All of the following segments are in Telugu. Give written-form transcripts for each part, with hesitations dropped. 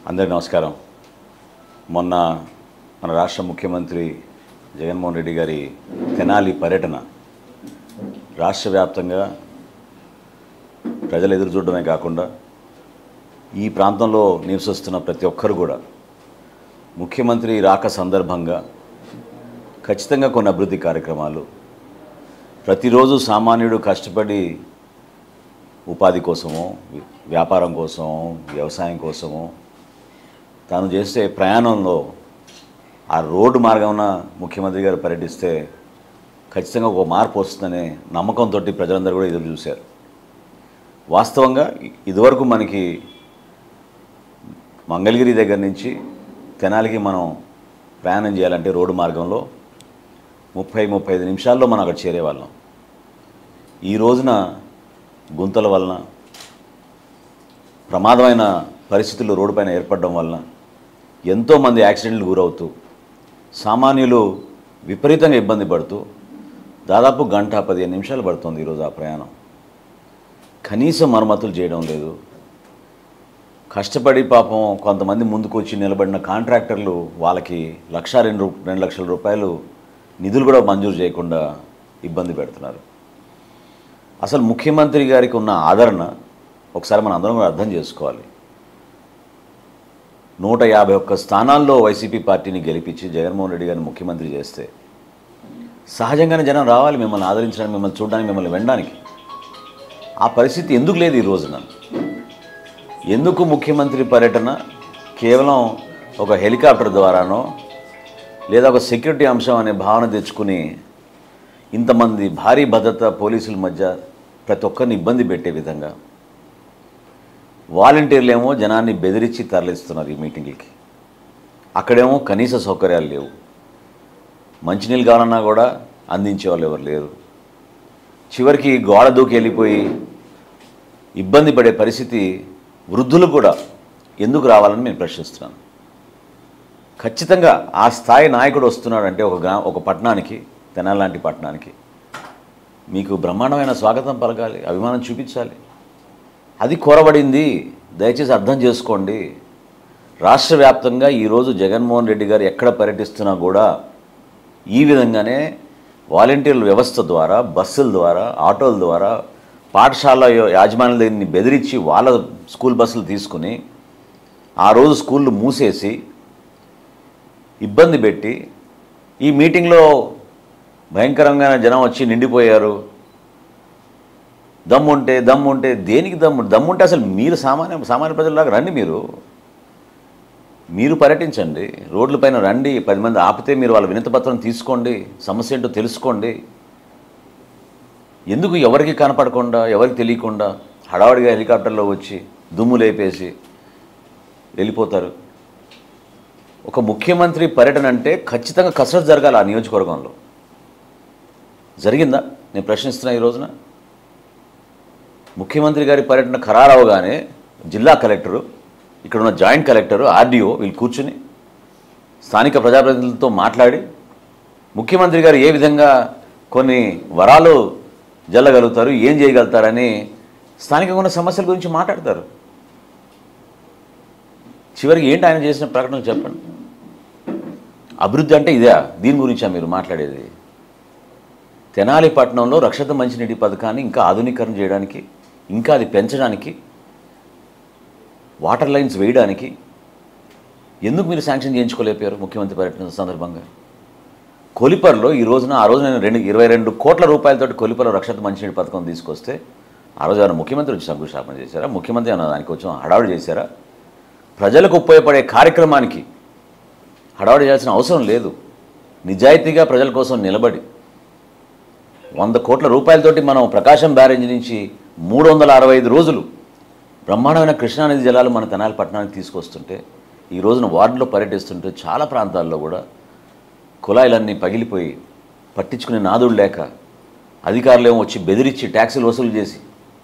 అందరికీ నమస్కారం. మొన్న మన రాష్ట్ర ముఖ్యమంత్రి జగన్మోహన్ రెడ్డి గారి తెనాలి పర్యటన రాష్ట్ర వ్యాప్తంగా ప్రజలు ఎదురు చూడడమే కాకుండా ఈ ప్రాంతంలో నివసిస్తున్న ప్రతి ఒక్కరు కూడా ముఖ్యమంత్రి రాక సందర్భంగా ఖచ్చితంగా కొన్ని అభివృద్ధి కార్యక్రమాలు ప్రతిరోజు సామాన్యుడు కష్టపడి ఉపాధి కోసమో వ్యాపారం కోసమో వ్యవసాయం కోసమో తాను చేసే ప్రయాణంలో ఆ రోడ్డు మార్గమున ముఖ్యమంత్రి గారు పర్యటిస్తే ఖచ్చితంగా ఒక మార్పు వస్తుందనే నమ్మకంతో ప్రజలందరూ కూడా ఎదురు చూశారు. వాస్తవంగా ఇదివరకు మనకి మంగళగిరి దగ్గర నుంచి తెనాలికి మనం ప్రయాణం చేయాలంటే రోడ్డు మార్గంలో 30-35 నిమిషాల్లో మనం అక్కడ చేరేవాళ్ళం. ఈ రోజున గుంతల వలన ప్రమాదమైన పరిస్థితులు రోడ్డుపైన ఏర్పడడం వలన ఎంతోమంది యాక్సిడెంట్లు గురవుతూ సామాన్యులు విపరీతంగా ఇబ్బంది పడుతూ దాదాపు 1-15 నిమిషాలు పడుతుంది ఈరోజు ఆ ప్రయాణం. కనీసం మరమ్మతులు చేయడం లేదు. కష్టపడి పాపం కొంతమంది ముందుకు వచ్చి నిలబడిన కాంట్రాక్టర్లు వాళ్ళకి 1-2 లక్షల రూపాయలు నిధులు కూడా మంజూరు చేయకుండా ఇబ్బంది పెడుతున్నారు. అసలు ముఖ్యమంత్రి గారికి ఉన్న ఆదరణ ఒకసారి మనం అందరం కూడా అర్థం చేసుకోవాలి. 151 స్థానాల్లో వైసీపీ పార్టీని గెలిపించి జగన్మోహన్ రెడ్డి గారిని ముఖ్యమంత్రి చేస్తే సహజంగానే జనం రావాలి మిమ్మల్ని ఆదరించడానికి, మిమ్మల్ని చూడడానికి, మిమ్మల్ని వినడానికి. ఆ పరిస్థితి ఎందుకు లేదు ఈ రోజున? ఎందుకు ముఖ్యమంత్రి పర్యటన కేవలం ఒక హెలికాప్టర్ ద్వారానో లేదా ఒక సెక్యూరిటీ అంశం అనే భావన తెచ్చుకుని ఇంతమంది భారీ భద్రత పోలీసుల మధ్య ప్రతి ఒక్కరిని ఇబ్బంది పెట్టే విధంగా వాలంటీర్లు ఏమో జనాన్ని బెదిరించి తరలిస్తున్నారు ఈ మీటింగ్లకి. అక్కడేమో కనీస సౌకర్యాలు లేవు. మంచినీళ్ళు కావాలన్నా కూడా అందించే వాళ్ళు ఎవరు లేరు. చివరికి గోడ దూకి వెళ్ళిపోయి ఇబ్బంది పడే పరిస్థితి వృద్ధులు కూడా ఎందుకు రావాలని నేను ప్రశ్నిస్తున్నాను. ఖచ్చితంగా ఆ స్థాయి నాయకుడు వస్తున్నాడంటే ఒక పట్టణానికి, తెనాలి లాంటి పట్టణానికి మీకు బ్రహ్మాండమైన స్వాగతం పలకాలి, అభిమానం చూపించాలి. అది కోరబడింది. దయచేసి అర్థం చేసుకోండి. రాష్ట్ర వ్యాప్తంగా ఈరోజు జగన్మోహన్ రెడ్డి గారు ఎక్కడ పర్యటిస్తున్నా కూడా ఈ విధంగానే వాలంటీర్ల వ్యవస్థ ద్వారా, బస్సుల ద్వారా, ఆటోల ద్వారా, పాఠశాల యాజమాన్యాల దగ్గర బెదిరించి వాళ్ళ స్కూల్ బస్సులు తీసుకుని ఆ రోజు స్కూళ్ళు మూసేసి ఇబ్బంది పెట్టి ఈ మీటింగ్లో భయంకరంగా జనం వచ్చి నిండిపోయారు. దమ్ముంటే దేనికి దమ్ముంటే అసలు మీరు సామాన్య ప్రజల్లాగా రండి. మీరు పర్యటించండి, రోడ్లపైన రండి. 10 మంది ఆపితే మీరు వాళ్ళ వినతిపత్రం తీసుకోండి, సమస్య ఏంటో తెలుసుకోండి. ఎందుకు ఎవరికి కనపడకుండా, ఎవరికి తెలియకుండా హడావుడిగా హెలికాప్టర్లో వచ్చి దుమ్ము లేపేసి వెళ్ళిపోతారు? ఒక ముఖ్యమంత్రి పర్యటన అంటే ఖచ్చితంగా కసరత్తు జరగాలి. ఆ నియోజకవర్గంలో జరిగిందా నేను ప్రశ్నిస్తున్నా. ఈ రోజున ముఖ్యమంత్రి గారి పర్యటన ఖరారవగానే జిల్లా కలెక్టరు, ఇక్కడ ఉన్న జాయింట్ కలెక్టరు, ఆర్డీఓ వీళ్ళు కూర్చుని స్థానిక ప్రజాప్రతినిధులతో మాట్లాడి ముఖ్యమంత్రి గారు ఏ విధంగా కొన్ని వరాలు జల్లగలుగుతారు, ఏం చేయగలుగుతారని స్థానికంగా ఉన్న సమస్యల గురించి మాట్లాడతారు. చివరికి ఏంటి ఆయన చేసిన ప్రకటనలు చెప్పండి. అభివృద్ధి అంటే ఇదే? దీని గురించా మీరు మాట్లాడేది? తెనాలి పట్టణంలో రక్షిత మంచినీటి పథకాన్ని ఇంకా ఆధునీకరణ చేయడానికి, ఇంకా అది పెంచడానికి, వాటర్ లైన్స్ వేయడానికి ఎందుకు మీరు శాంక్షన్ చేయించుకోలేకపోయారు ముఖ్యమంత్రి పర్యటన సందర్భంగా? కొలిపర్లో ఈ రోజున ఆ రోజు నేను 22 కోట్ల రూపాయలతోటి కొలిపర్లో రక్షిత మంచినీటి పథకం తీసుకొస్తే ఆ రోజు ఏమైనా ముఖ్యమంత్రి వచ్చి శంకుస్థాపన చేశారా? ముఖ్యమంత్రి ఏమైనా దానికి వచ్చి హడావుడి చేశారా? ప్రజలకు ఉపయోగపడే కార్యక్రమానికి హడావుడి చేయాల్సిన అవసరం లేదు. నిజాయితీగా ప్రజల కోసం నిలబడి 100 కోట్ల రూపాయలతోటి మనం ప్రకాశం బ్యారేజ్ నుంచి 365 రోజులు బ్రహ్మాండమైన కృష్ణానది జలాలు మన తెనాలి పట్టణానికి తీసుకొస్తుంటే ఈ రోజున వార్డులో పర్యటిస్తుంటే చాలా ప్రాంతాల్లో కూడా కుళాయిలన్నీ పగిలిపోయి పట్టించుకునే నాదుడు లేక అధికారులు ఏమో వచ్చి బెదిరించి ట్యాక్సీలు వసూలు చేసి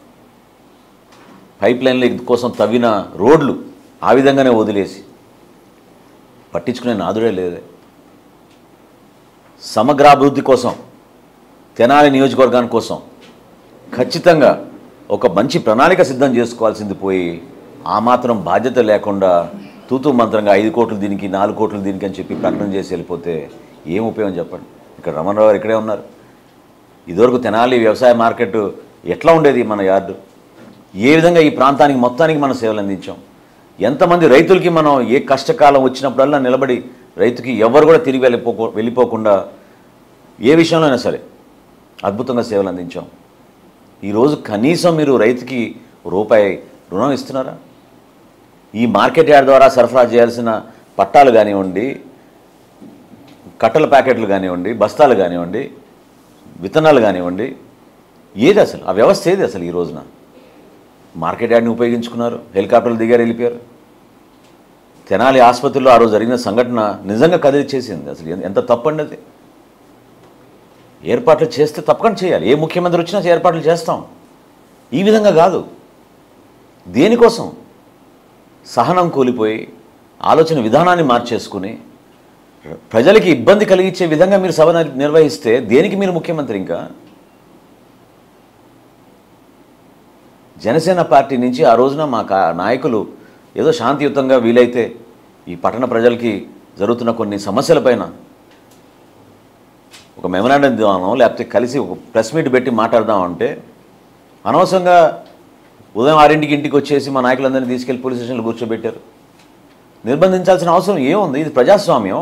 పైప్ లైన్ల కోసం తవ్విన రోడ్లు ఆ విధంగానే వదిలేసి పట్టించుకునే నాదుడే లేదే. సమగ్రాభివృద్ధి కోసం, తెనాలి నియోజకవర్గాని కోసం ఖచ్చితంగా ఒక మంచి ప్రణాళిక సిద్ధం చేసుకోవాల్సింది పోయి ఆ మాత్రం బాధ్యత లేకుండా తూతూ మంత్రంగా 5 కోట్లు దీనికి 4 కోట్లు దీనికి అని చెప్పి ప్రకటన చేసి వెళ్ళిపోతే ఏం ఉపయోగం చెప్పండి. ఇక్కడ రమణరావు గారు ఇక్కడే ఉన్నారు. ఇదివరకు తెనాలి వ్యవసాయ మార్కెట్ ఎట్లా ఉండేది, మన యార్డు ఏ విధంగా ఈ ప్రాంతానికి మొత్తానికి మనం సేవలు అందించాం, ఎంతమంది రైతులకి మనం ఏ కష్టకాలం వచ్చినప్పుడల్లా నిలబడి రైతుకి ఎవరు కూడా తిరిగి వెళ్ళిపోకుండా ఏ విషయంలో అయినా సరే అద్భుతంగా సేవలు అందించాం. ఈరోజు కనీసం మీరు రైతుకి రూపాయి రుణం ఇస్తున్నారా? ఈ మార్కెట్ యార్డ్ ద్వారా సరఫరా చేయాల్సిన పట్టాలు కానివ్వండి, కట్టల ప్యాకెట్లు కానివ్వండి, బస్తాలు కానివ్వండి, విత్తనాలు కానివ్వండి, ఏది అసలు ఆ వ్యవస్థ ఏది అసలు? ఈ రోజున మార్కెట్ యార్డ్ని ఉపయోగించుకున్నారు, హెలికాప్టర్లు దిగారు, వెళ్ళిపోయారు. తెనాలి ఆసుపత్రిలో ఆ రోజు జరిగిన సంఘటన నిజంగా కదిలిచ్చేసింది. అసలు ఎంత తప్పండి అది. ఏర్పాట్లు చేస్తే తప్పకుండా చేయాలి, ఏ ముఖ్యమంత్రి వచ్చినా ఏర్పాట్లు చేస్తాం. ఈ విధంగా కాదు. దేనికోసం? సహనం కూలిపోయి ఆలోచన విధానాన్ని మార్చేసుకుని ప్రజలకి ఇబ్బంది కలిగించే విధంగా మీరు సభ నిర్వహిస్తే దేనికి మీరు ముఖ్యమంత్రి? ఇంకా జనసేన పార్టీ నుంచి ఆ రోజున మా నాయకులు ఏదో శాంతియుతంగా వీలైతే ఈ పట్టణ ప్రజలకి జరుగుతున్న కొన్ని సమస్యలపైన ఒక మెమరాండం ఇద్దామో లేకపోతే కలిసి ఒక ప్రెస్ మీట్ పెట్టి మాట్లాడదామంటే అనవసరంగా ఉదయం 6ంటికి ఇంటికి వచ్చేసి మా నాయకులందరినీ తీసుకెళ్లి పోలీస్ స్టేషన్లో కూర్చోబెట్టారు. నిర్బంధించాల్సిన అవసరం ఏముంది? ఇది ప్రజాస్వామ్యం.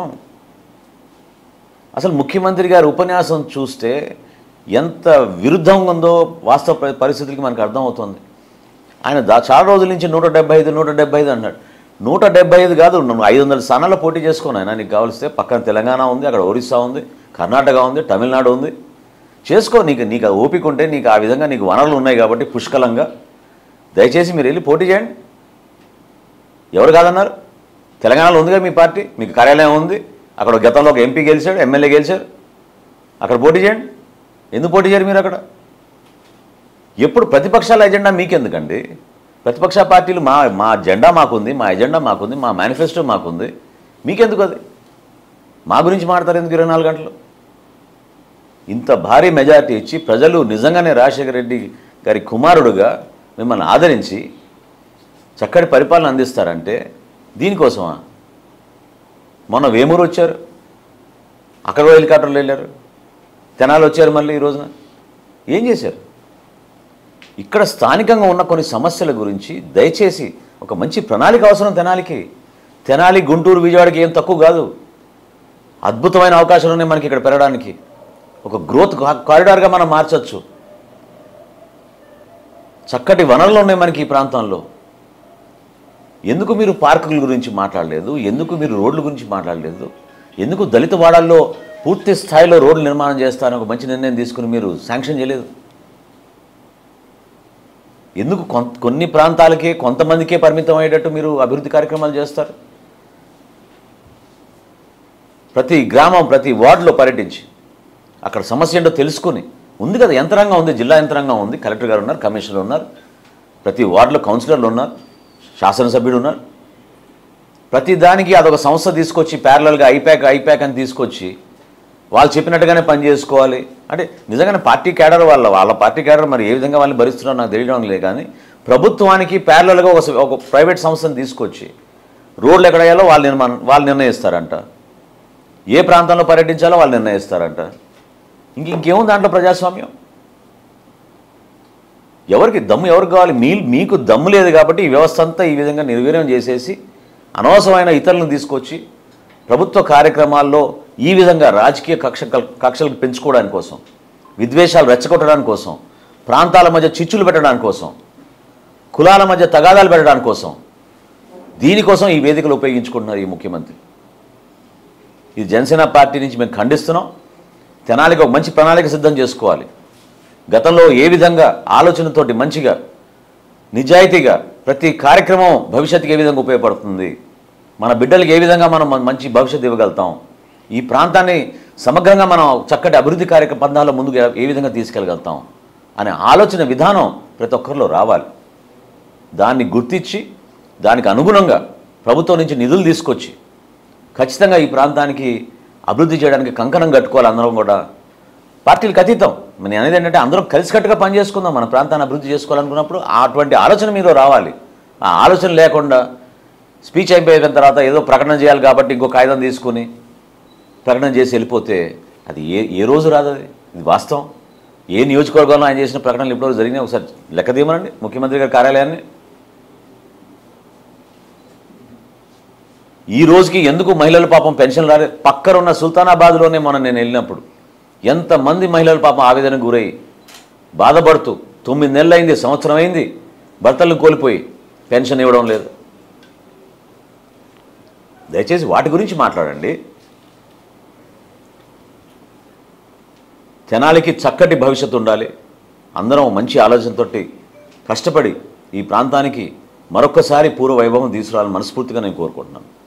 అసలు ముఖ్యమంత్రి గారి ఉపన్యాసం చూస్తే ఎంత విరుద్ధంగా ఉందో వాస్తవ పరిస్థితులకి మనకు అర్థమవుతుంది. ఆయన చాలా రోజుల నుంచి 175 అన్నాడు. 175 కాదు, 500 స్థానాల్లో పోటీ చేసుకుని ఆయన నీకు కావలిస్తే పక్కన తెలంగాణ ఉంది, అక్కడ ఒరిస్సా ఉంది, కర్ణాటక ఉంది, తమిళనాడు ఉంది. చేసుకో, నీకు ఓపిక ఉంటే, నీకు ఆ విధంగా నీకు వనరులు ఉన్నాయి కాబట్టి పుష్కలంగా దయచేసి మీరు వెళ్ళి పోటీ చేయండి. ఎవరు కాదన్నారు? తెలంగాణలో ఉందిగా మీ పార్టీ, మీకు కార్యాలయం ఉంది, అక్కడ గతంలో ఒక ఎంపీ గెలిచాడు, ఎమ్మెల్యే గెలిచారు, అక్కడ పోటీ చేయండి. ఎందుకు పోటీ చేయరు మీరు అక్కడ? ఎప్పుడు ప్రతిపక్షాల ఎజెండా మీకెందుకండి? ప్రతిపక్ష పార్టీలు మా జెండా మాకుంది, మా ఎజెండా మాకుంది, మా మేనిఫెస్టో మాకుంది, మీకెందుకు అది? మా గురించి మాట్లాడతారు ఎందుకు 24 గంటలు? ఇంత భారీ మెజారిటీ ఇచ్చి ప్రజలు నిజంగానే రాజశేఖర రెడ్డి గారి కుమారుడుగా మిమ్మల్ని ఆదరించి చక్కటి పరిపాలన అందిస్తారంటే దీనికోసమా? మొన్న వేమూరు వచ్చారు, అక్కడ హెలికాప్టర్లు వెళ్ళారు, తెనాలి వచ్చారు, మళ్ళీ ఈ రోజున ఏం చేశారు? ఇక్కడ స్థానికంగా ఉన్న కొన్ని సమస్యల గురించి దయచేసి ఒక మంచి ప్రణాళిక అవసరం తెనాలికి. తెనాలి, గుంటూరు, విజయవాడకి ఏం తక్కువ కాదు. అద్భుతమైన అవకాశాలు ఉన్నాయి మనకి ఇక్కడ పెరగడానికి. ఒక గ్రోత్ కారిడార్గా మనం మార్చచ్చు. చక్కటి వనరులు ఉన్నాయి మనకి ఈ ప్రాంతంలో. ఎందుకు మీరు పార్కుల గురించి మాట్లాడలేదు? ఎందుకు మీరు రోడ్ల గురించి మాట్లాడలేదు? ఎందుకు దళిత వాడాల్లో పూర్తి స్థాయిలో రోడ్లు నిర్మాణం చేస్తారని ఒక మంచి నిర్ణయం తీసుకుని మీరు శాంక్షన్ చేయలేదు? ఎందుకు కొన్ని ప్రాంతాలకే కొంతమందికే పరిమితం అయ్యేటట్టు మీరు అభివృద్ధి కార్యక్రమాలు చేస్తారు? ప్రతి గ్రామం, ప్రతి వార్డులో పర్యటించి అక్కడ సమస్య ఏంటో తెలుసుకుని, ఉంది కదా యంత్రాంగం ఉంది, జిల్లా యంత్రాంగం ఉంది, కలెక్టర్ గారు ఉన్నారు, కమిషనర్ ఉన్నారు, ప్రతి వార్డులో కౌన్సిలర్లు ఉన్నారు, శాసనసభ్యుడు ఉన్నారు. ప్రతి దానికి అదొక సంస్థ తీసుకొచ్చి ప్యారలల్గా ఐప్యాక్ అని తీసుకొచ్చి వాళ్ళు చెప్పినట్టుగానే పని చేసుకోవాలి అంటే నిజంగానే పార్టీ క్యాడర్ వాళ్ళ పార్టీ క్యాడర్ మరి ఏ విధంగా వాళ్ళని భరిస్తున్నారో నాకు తెలియడం లేదు. కానీ ప్రభుత్వానికి ప్యారలల్గా ఒక ప్రైవేట్ సంస్థను తీసుకొచ్చి రోడ్లు ఎక్కడ వేయాలో వాళ్ళు నిర్ణయిస్తారంట, ఏ ప్రాంతంలో పర్యటించాలో వాళ్ళు నిర్ణయిస్తారంట. ఇంకేముంది దాంట్లో ప్రజాస్వామ్యం? ఎవరికి దమ్ము ఎవరికి కావాలి? మీకు దమ్ము లేదు కాబట్టి ఈ వ్యవస్థ అంతా ఈ విధంగా నిర్వీర్యం చేసేసి అనవసరమైన ఇతరులను తీసుకొచ్చి ప్రభుత్వ కార్యక్రమాల్లో ఈ విధంగా రాజకీయ కక్షలు పెంచుకోవడానికి కోసం, విద్వేషాలు రెచ్చగొట్టడానికి కోసం, ప్రాంతాల మధ్య చిచ్చులు పెట్టడానికి కోసం, కులాల మధ్య తగాదాలు పెట్టడానికి కోసం, దీనికోసం ఈ వేదికలు ఉపయోగించుకుంటున్నారు ఈ ముఖ్యమంత్రి. ఇది జనసేన పార్టీ నుంచి మేము ఖండిస్తున్నాం. తెనాలికి ఒక మంచి ప్రణాళిక సిద్ధం చేసుకోవాలి. గతంలో ఏ విధంగా ఆలోచనతోటి మంచిగా నిజాయితీగా ప్రతి కార్యక్రమం భవిష్యత్తుకి ఏ విధంగా ఉపయోగపడుతుంది, మన బిడ్డలకి ఏ విధంగా మనం మంచి భవిష్యత్తు ఇవ్వగలుగుతాం, ఈ ప్రాంతాన్ని సమగ్రంగా మనం చక్కటి అభివృద్ధి పందాల ముందుకు ఏ విధంగా తీసుకెళ్ళగలుగుతాం అనే ఆలోచన విధానం ప్రతి ఒక్కరిలో రావాలి. దాన్ని గుర్తించి దానికి అనుగుణంగా ప్రభుత్వం నుంచి నిధులు తీసుకొచ్చి ఖచ్చితంగా ఈ ప్రాంతానికి అభివృద్ధి చేయడానికి కంకణం కట్టుకోవాలి. అందరం కూడా పార్టీలకు అతీతం. నేను అనేది ఏంటంటే అందరం కలిసికట్టుగా పనిచేసుకుందాం, మన ప్రాంతాన్ని అభివృద్ధి చేసుకోవాలనుకున్నప్పుడు అటువంటి ఆలోచన మీలో రావాలి. ఆ ఆలోచన లేకుండా స్పీచ్ అయిపోయిన తర్వాత ఏదో ప్రకటన చేయాలి కాబట్టి ఇంకో కాగితం తీసుకుని ప్రకటన చేసి వెళ్ళిపోతే అది ఏ రోజు రాదు. అది ఇది వాస్తవం. ఏ నియోజకవర్గంలో ఆయన చేసిన ప్రకటనలు ఇప్పటివరకు జరిగినాయి ఒకసారి లెక్క తీయమనండి ముఖ్యమంత్రి గారి కార్యాలయాన్ని. ఈ రోజుకి ఎందుకు మహిళలు పాపం పెన్షన్ రాలేదు? పక్కనున్న సుల్తానాబాద్లోనే మొన్న నేను వెళ్ళినప్పుడు ఎంతమంది మహిళలు పాపం ఆవేదనకు గురై బాధపడుతూ 9 నెలలు అయింది, సంవత్సరం అయింది, భర్తలను కోల్పోయి పెన్షన్ ఇవ్వడం లేదు. దయచేసి వాటి గురించి మాట్లాడండి. జనాలకి చక్కటి భవిష్యత్తు ఉండాలి. అందరం మంచి ఆలోచనతో కష్టపడి ఈ ప్రాంతానికి మరొక్కసారి పూర్వ వైభవం తీసుకురావాలని మనస్ఫూర్తిగా నేను కోరుకుంటున్నాను.